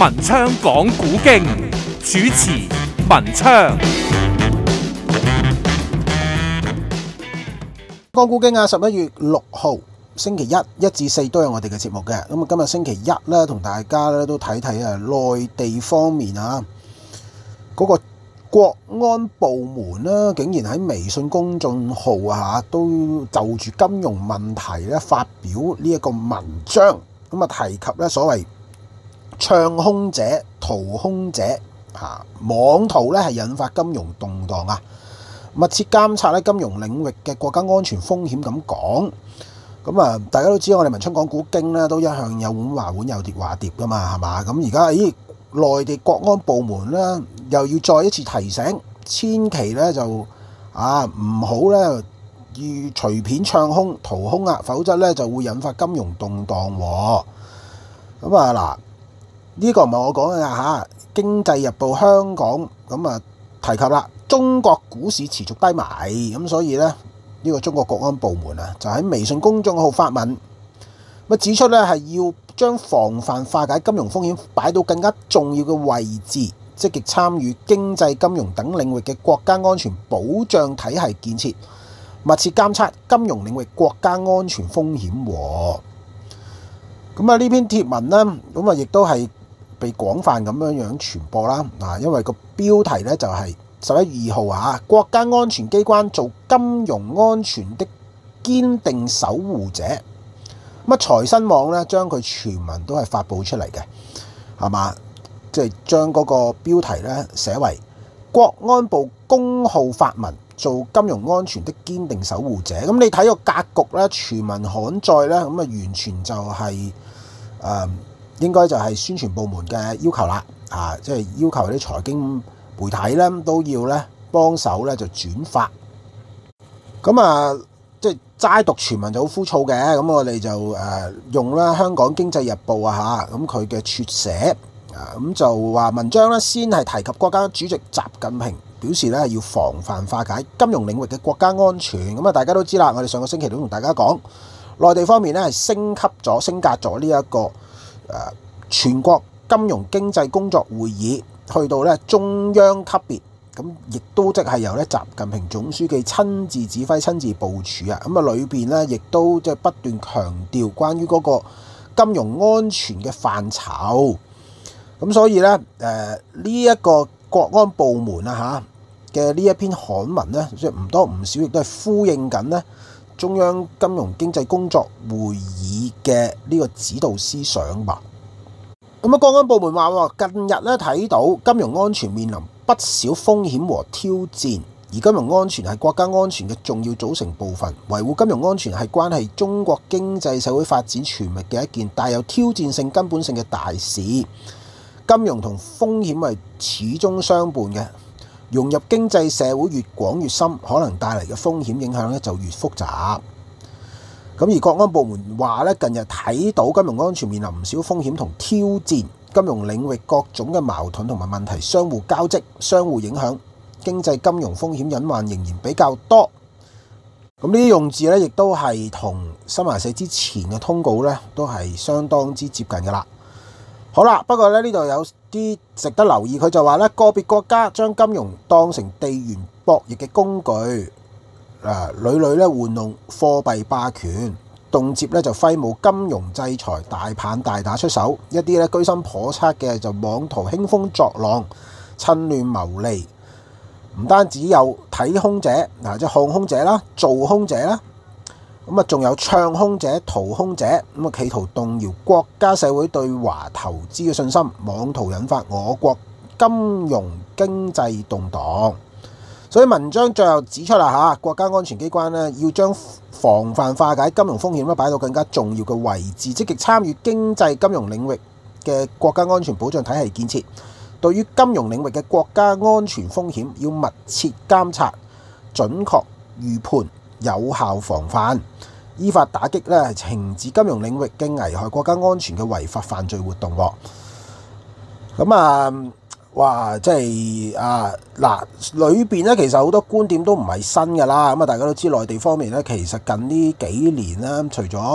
文昌講古經，主持文昌。 講古經啊，11月6號星期一至4都有我哋嘅節目嘅。咁啊，今日星期一咧，同大家咧都睇睇啊，內地方面啊，嗰個國安部門啦，竟然喺微信公眾號啊，都就住金融問題咧發表呢一個文章，咁啊提及咧所謂唱空者、掏空者妄圖咧係引發金融動盪啊，密切監察咧金融領域嘅國家安全風險咁講。咁啊，大家都知我哋文昌講古經咧，都一向有碗話碗，有碟話碟噶嘛，係嘛？咁而家內地國安部門咧又要再一次提醒，千祈咧就唔好咧要隨便唱空、掏空啊，否則咧就會引發金融動盪喎。咁啊嗱，呢個唔係我講嘅嚇，經濟日報香港咁啊提及啦，中國股市持續低迷，咁所以咧呢個中國國安部門啊就喺微信公眾號發文，指出咧係要將防範化解金融風險擺到更加重要嘅位置，積極參與經濟金融等領域嘅國家安全保障體系建設，密切監測金融領域國家安全風險喎。咁啊呢篇貼文呢，咁啊亦都係被廣泛咁樣傳播啦。因為個標題呢就係11月2號啊，國家安全機關做金融安全的堅定守護者。咁財新網咧將佢全文都係發布出嚟嘅，係嘛？即係將嗰個標題咧寫為國安部公號發文做金融安全的堅定守護者。咁你睇個格局咧，全文刊載咧，咁啊完全就係應該就係宣傳部門嘅要求啦，即係要求啲財經媒體咧都要咧幫手咧就轉發。咁啊〜即係齋讀全文就好枯燥嘅，咁我哋就用啦香港經濟日報啊咁佢嘅撮寫咁就話文章咧先係提及國家主席習近平表示咧要防範化解金融領域嘅國家安全。咁啊大家都知啦，我哋上個星期都同大家講，內地方面咧係升格咗呢一個全國金融經濟工作會議，去到咧中央級別。咁亦都即係由咧習近平總書記親自指揮、親自部署啊！咁啊裏邊咧亦都即係不斷強調關於嗰個金融安全嘅範疇。咁所以咧呢一個國安部門嘅呢一篇刊文咧，即係唔多唔少，亦都係呼應緊咧中央金融經濟工作會議嘅呢個指導思想吧。咁啊，國安部門話近日咧睇到金融安全面臨不少風險和挑戰，而金融安全係國家安全嘅重要組成部分。維護金融安全係關係中國經濟社會發展全面嘅一件帶有挑戰性、根本性嘅大事。金融同風險係始終相伴嘅，融入經濟社會越廣越深，可能帶嚟嘅風險影響咧就越複雜。咁而國安部門話咧，近日睇到金融安全面臨唔少風險同挑戰，金融領域各種嘅矛盾同埋問題相互交織、相互影響，經濟金融風險隱患仍然比較多。咁呢啲用字咧，亦都係同新華社之前嘅通告咧，都係相當之接近㗎啦。好啦，不過咧呢度有啲值得留意，佢就話咧個別國家將金融當成地緣博弈嘅工具。屢屢咧玩弄貨幣霸權，動輒咧就揮舞金融制裁大棒大打出手，一啲咧居心叵測嘅就妄圖興風作浪、趁亂謀利。唔單止有睇空者，即係看空者啦、做空者啦，咁啊仲有唱空者、掏空者，咁啊企圖動搖國家社會對華投資嘅信心，妄圖引發我國金融經濟動盪。所以文章最後指出啦國家安全機關咧要將防範化解金融風險咧擺到更加重要嘅位置，積極參與經濟金融領域嘅國家安全保障體系建設。對於金融領域嘅國家安全風險，要密切監察、準確預判、有效防範，依法打擊咧懲治金融領域嘅危害國家安全嘅違法犯罪活動。咁哇！即係裏邊咧，其實好多觀點都唔係新㗎啦。咁大家都知內地方面咧，其實近呢幾年咧，除咗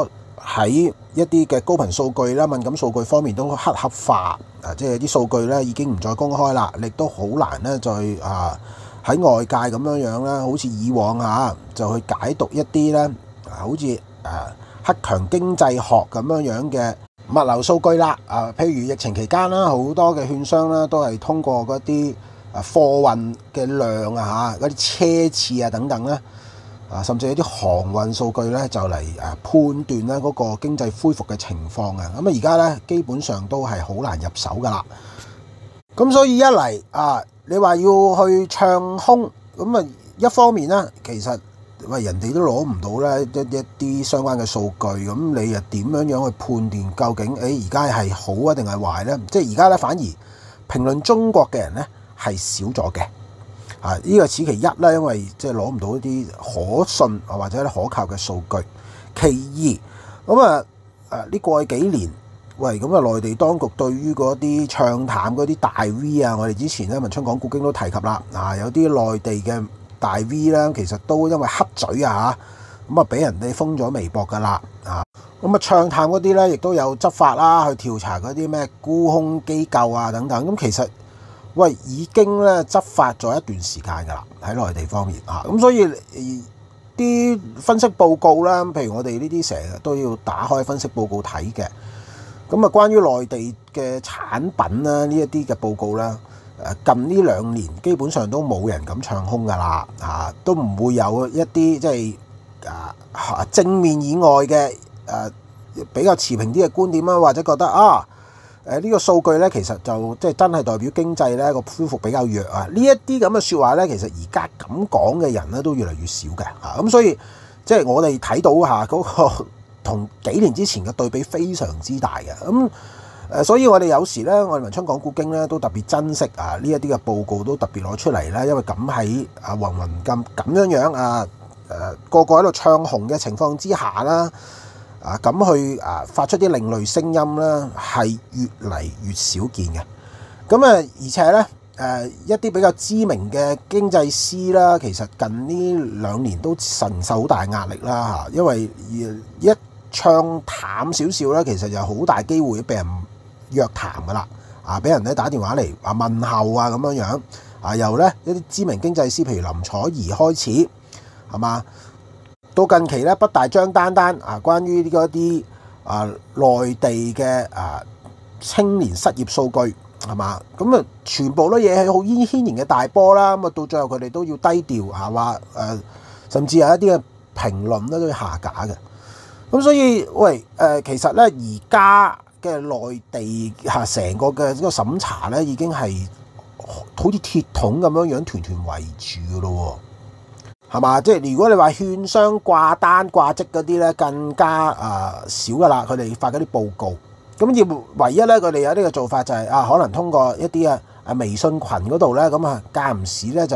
喺一啲嘅高頻數據啦、敏感數據方面都黑盒化，即係啲數據咧已經唔再公開啦，亦都好難咧再喺外界咁樣樣啦，好似以往就去解讀一啲咧好似克強經濟學咁樣樣嘅物流數據啦。譬如疫情期間啦，好多嘅券商啦都係通過嗰啲貨運嘅量嗰啲車次等等咧。甚至有啲航運數據咧，就嚟判斷咧嗰個經濟恢復嘅情況嘅。咁而家咧基本上都係好難入手噶啦。咁所以一嚟你話要去唱空，咁一方面咧，其實人哋都攞唔到咧一啲相關嘅數據，咁你又點樣去判斷究竟而家係好定係壞咧？即係而家咧反而評論中國嘅人咧係少咗嘅。呢個此其一啦，因為即係攞唔到一啲可信或者可靠嘅數據。其二，咁呢過去幾年，咁內地當局對於嗰啲唱淡嗰啲大 V 我哋之前咧文春講古經都提及啦。有啲內地嘅大 V 咧，其實都因為黑嘴咁俾人哋封咗微博噶啦。咁唱淡嗰啲咧，亦都有執法啦，去調查嗰啲咩沽空機構等等。咁其實已經咧執法咗一段時間㗎啦，喺內地方面咁所以啲分析報告啦，譬如我哋呢啲成日都要打開分析報告睇嘅。咁關於內地嘅產品啦，呢一啲嘅報告啦，近呢2年基本上都冇人敢唱空㗎啦，都唔會有一啲即係正面以外嘅比較持平啲嘅觀點啦，或者覺得呢個數據咧，其實就即係真係代表經濟咧個恢復比較弱呢一啲咁嘅説話咧，其實而家咁講嘅人咧都越嚟越少嘅咁所以即係我哋睇到嗰個同幾年之前嘅對比非常之大嘅咁所以我哋有時咧，我哋文春講古經咧都特別珍惜呢一啲嘅報告都特別攞出嚟啦，因為咁喺芸芸咁樣個個喺度唱紅嘅情況之下啦。咁去發出啲另類聲音啦，係越嚟越少見嘅。咁而且咧一啲比較知名嘅經濟師啦，其實近呢2年都承受好大壓力啦因為一唱淡少少咧，其實就好大機會俾人約談噶啦俾人咧打電話嚟問候咁樣樣由咧一啲知名經濟師，譬如林楚儀開始係嘛。到近期咧，北大張丹丹關於嗰啲內地嘅青年失業數據係嘛，咁全部都嘢係好牽連嘅大波啦。咁到最後佢哋都要低調話甚至有一啲嘅評論咧都要下架嘅。咁所以其實咧而家嘅內地成個嘅呢個審查咧已經係好似鐵桶咁樣團團圍住㗎咯。係嘛？即係如果你話券商掛單掛職嗰啲咧，更加少噶啦。佢哋發嗰啲報告，咁要唯一咧，佢哋有呢個做法就係可能通過一啲微信群嗰度咧，咁間唔時咧就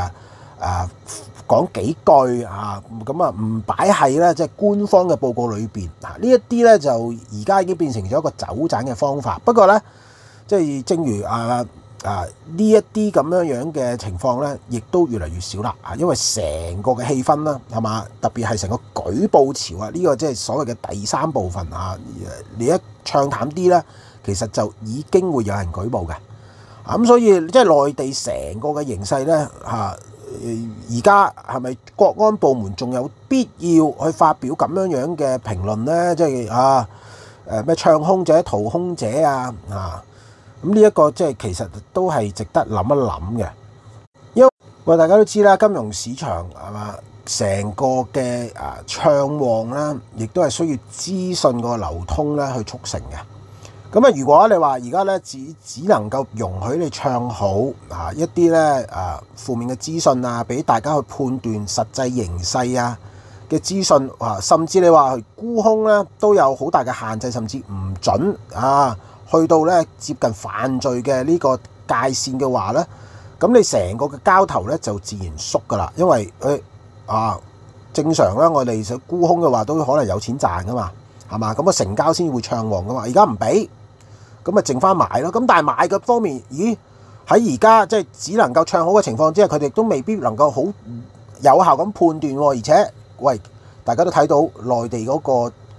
講幾句咁唔擺喺咧即係官方嘅報告裏邊。呢一啲咧就而家已經變成咗一個走盞嘅方法。不過咧，即係正如呢一啲咁樣嘅情況咧，亦都越嚟越少啦因為成個嘅氣氛啦，係嘛？特別係成個舉報潮呢個即係所謂嘅第3部分你一唱淡啲咧，其實就已經會有人舉報嘅咁所以即係內地成個嘅形勢咧而家係咪國安部門仲有必要去發表咁樣嘅評論咧？即係咩唱空者、掏空者咁呢一個即係其實都係值得諗一諗嘅，因為大家都知啦，金融市場係嘛，成個嘅暢旺啦，亦都係需要資訊個流通咧去促成嘅。咁如果你話而家咧只能夠容許你唱好一啲咧負面嘅資訊俾大家去判斷實際形勢嘅資訊甚至你話沽空咧都有好大嘅限制，甚至唔準去到咧接近犯罪嘅呢個界線嘅話咧，咁你成個嘅交投咧就自然縮噶啦，因為正常啦，我哋想沽空嘅話都可能有錢賺噶嘛，係嘛？咁成交先會暢旺噶嘛，而家唔俾，咁剩翻買咯。咁但係買嘅方面，喺而家即係只能夠唱好嘅情況之下，佢哋都未必能夠好有效咁判斷，而且大家都睇到內地嗰個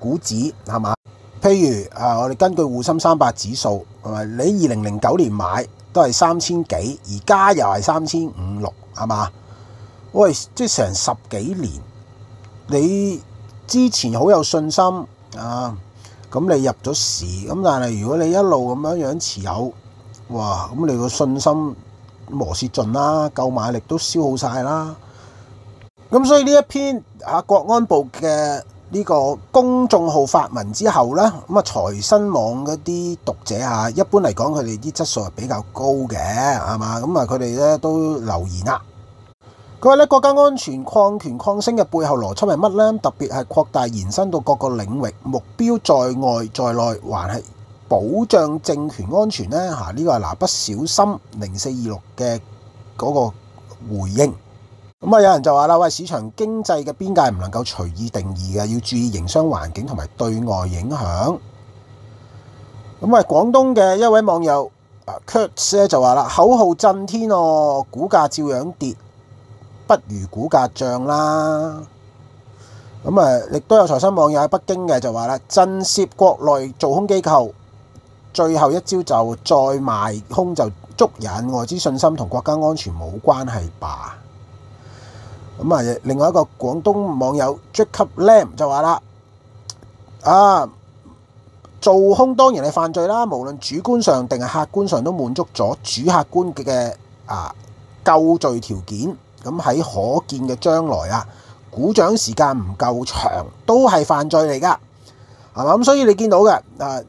股指係嘛？譬如我哋根據滬深300指數係咪？你2009年買都係3000幾，而家又係3500-36係嘛？喂，即係成10幾年，你之前好有信心啊，咁你入咗市，咁但係如果你一路咁樣持有，哇，咁你個信心磨蝕盡啦，購買力都消耗晒啦。咁所以呢一篇國安部嘅呢個公眾號發文之後呢，咁財新網嗰啲讀者一般嚟講佢哋啲質素係比較高嘅，係嘛？咁佢哋咧都留言啦。佢話咧，國家安全擴權擴升嘅背後邏輯係乜呢？特別係擴大延伸到各個領域，目標在外在內，還係保障政權安全呢？呢個係蠟筆小新0426嘅嗰個回應。有人就話啦，喂，市場經濟嘅邊界唔能夠隨意定義嘅，要注意營商環境同埋對外影響。廣東嘅一位網友Kurt 咧就話啦，口號震天哦，股價照樣跌，不如股價漲啦。亦都有財新網友喺北京嘅就話啦，震懾國內做空機構，最後一招就再賣空就捉人，外資信心同國家安全冇關係吧。另外一個廣東網友 Jacob Lam 就話啦，做空當然係犯罪啦，無論主觀上定係客觀上都滿足咗主客觀嘅救罪條件。咁喺可見嘅將來股漲時間唔夠長都係犯罪嚟㗎，係嘛？咁所以你見到嘅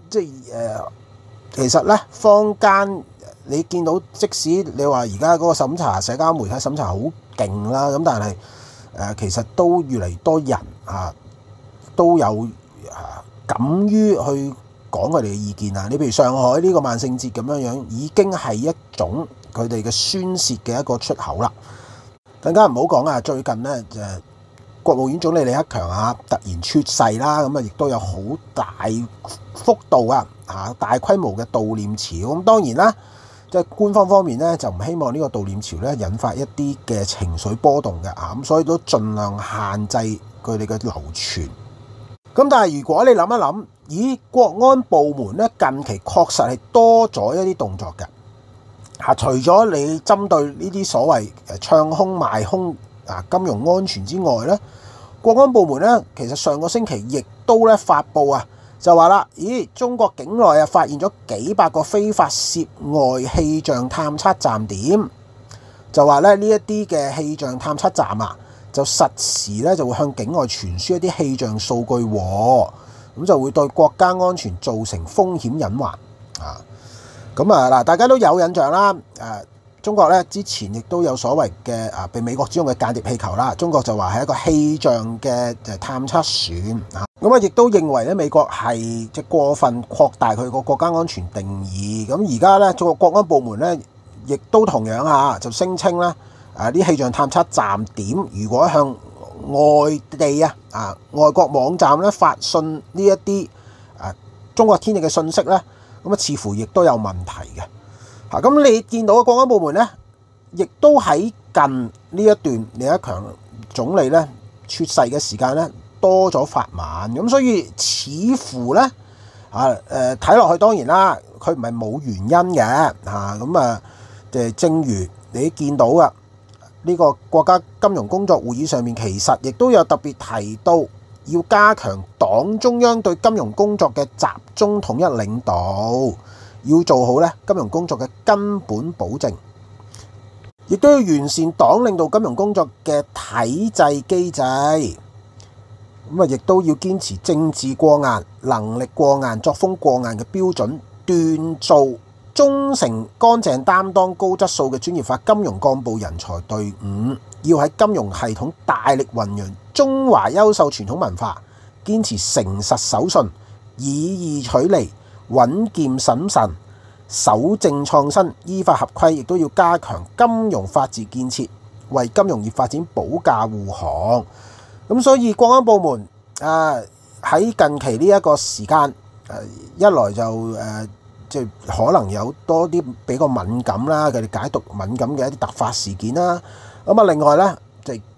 其實咧坊間你見到，即使你話而家嗰個審查社交媒體審查好勁啦，咁但係其實都越嚟越多人都有敢於去講佢哋嘅意見啊！你譬如上海呢個萬聖節咁樣，已經係一種佢哋嘅宣洩嘅一個出口啦。更加唔好講最近咧國務院總理李克強突然猝逝啦，咁亦都有好大幅度大規模嘅悼念潮。咁當然啦，即係官方面咧就唔希望呢個悼念潮咧引發一啲嘅情緒波動嘅咁所以都盡量限制佢哋嘅流傳。咁但係如果你諗一諗，國安部門咧近期確實係多咗一啲動作嘅除咗你針對呢啲所謂唱空賣空金融安全之外咧，國安部門咧其實上個星期亦都咧發布就話啦，中國境內發現咗幾百個非法涉外氣象探測站點，就話咧呢一啲嘅氣象探測站就實時咧就會向境外傳輸一啲氣象數據咁就會對國家安全造成風險隱患大家都有印象啦，中國咧之前亦都有所謂嘅被美國指用嘅間諜氣球啦，中國就話係一個氣象嘅探測船亦都認為咧美國係即過分擴大佢個國家安全定義。咁而家咧中國國安部門咧亦都同樣就聲稱咧啲氣象探測站點如果向外地外國網站咧發信呢一啲中國天氣嘅信息咧，咁似乎亦都有問題嘅。咁你見到嘅國安部門咧，亦都喺近呢一段李克強總理咧猝逝嘅時間咧多咗發文，咁所以似乎咧睇落去當然啦，佢唔係冇原因嘅正如你見到呢個國家金融工作會議上面，其實亦都有特別提到要加強黨中央對金融工作嘅集中統一領導。要做好咧金融工作嘅根本保證，亦都要完善黨領導金融工作嘅體制機制。亦都要堅持政治過硬、能力過硬、作風過硬嘅標準，鍛造忠誠、乾淨、擔當、高質素嘅專業化金融幹部人才隊伍。要喺金融系統大力弘揚中華優秀傳統文化，堅持誠實守信、以義取利、穩健審慎、守正創新、依法合規，亦都要加強金融法治建設，為金融業發展保駕護航。咁所以國安部門喺近期呢一個時間一來就即係可能有多啲比較敏感啦，佢哋解讀敏感嘅一啲突發事件啦。另外咧就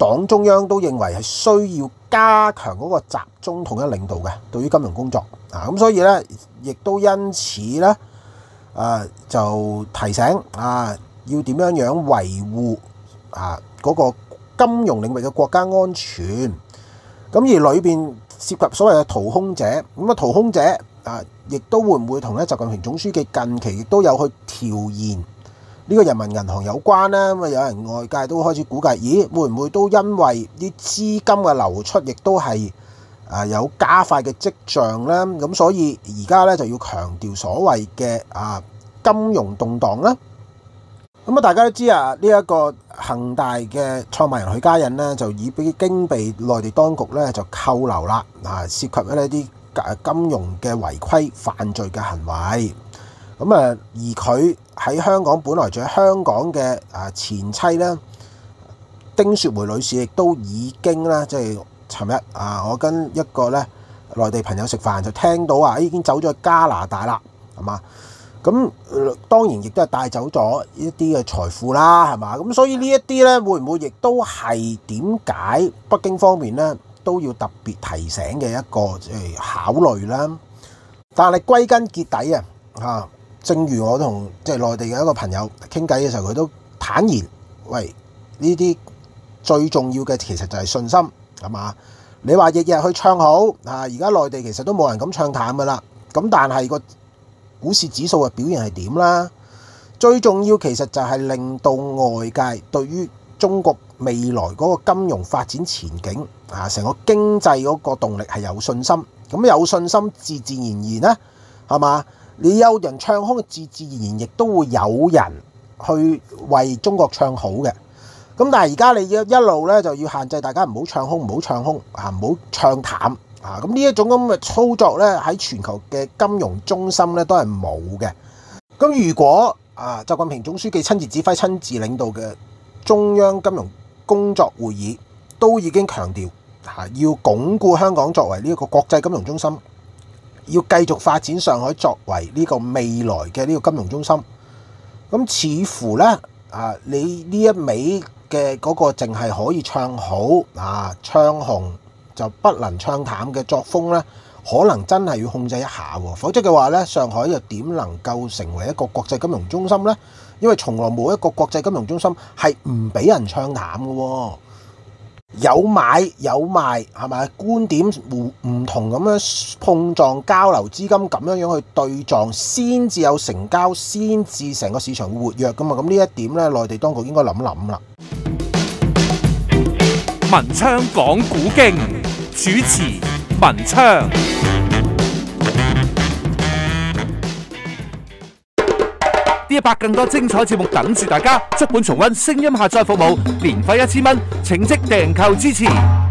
黨中央都認為係需要加強嗰個集中統一領導嘅對於金融工作啊，咁所以咧亦都因此咧就提醒要點樣維護嗰個金融領域嘅國家安全。咁而裏邊涉及所謂嘅掏空者，咁啊掏空者亦都會唔會同咧習近平總書記近期亦都有去調研呢個人民銀行有關呢？咁啊有人外界都開始估計，咦會唔會都因為啲資金嘅流出，亦都係有加快嘅跡象呢？咁所以而家咧就要強調所謂嘅金融動盪啦。咁大家都知呢一個恒大嘅創辦人許家印呢，就已經被內地當局咧就扣留啦，涉及一啲金融嘅違規犯罪嘅行為。咁而佢喺香港本來住喺香港嘅前妻咧，丁雪梅女士亦都已經咧，即係尋日我跟一個咧內地朋友食飯就聽到已經走咗去加拿大啦，係嘛？咁當然亦都係帶走咗一啲嘅財富啦，係嘛？咁所以呢一啲咧，會唔會亦都係點解北京方面咧都要特別提醒嘅一個考慮啦？但係歸根結底正如我同內地嘅一個朋友傾偈嘅時候，佢都坦言，喂，呢啲最重要嘅其實就係信心，係嘛？你話日日去唱好而家內地其實都冇人咁唱淡噶啦。咁但係個股市指數嘅表現係點啦？最重要其實就係令到外界對於中國未來嗰個金融發展前景成個經濟嗰個動力係有信心。咁有信心自自然然咧，係嘛？你有人唱空，自自然然亦都會有人去為中國唱好嘅。咁但係而家你一路咧就要限制大家唔好唱空，唔好唱空，唔好唱淡。咁呢一種咁嘅操作咧，喺全球嘅金融中心咧都係冇嘅。咁如果習近平總書記親自指揮、親自領導嘅中央金融工作會議都已經強調要鞏固香港作為呢一個國際金融中心，要繼續發展上海作為呢個未來嘅呢個金融中心。咁似乎咧你呢一味嘅嗰個淨係可以唱好唱紅就不能唱淡嘅作風咧，可能真係要控制一下喎，否則嘅話咧，上海又點能夠成為一個國際金融中心咧？因為從來冇一個國際金融中心係唔俾人唱淡嘅喎，有買有賣，係咪？觀點唔同咁樣碰撞交流，資金咁樣去對撞，先至有成交，先至成個市場會活躍噶嘛。咁呢一點咧，內地當局應該諗諗啦。 文昌講古經，主持文昌。D100更多精彩節目等住大家，足本重溫聲音下載服務，年費1000蚊，請即訂購支持。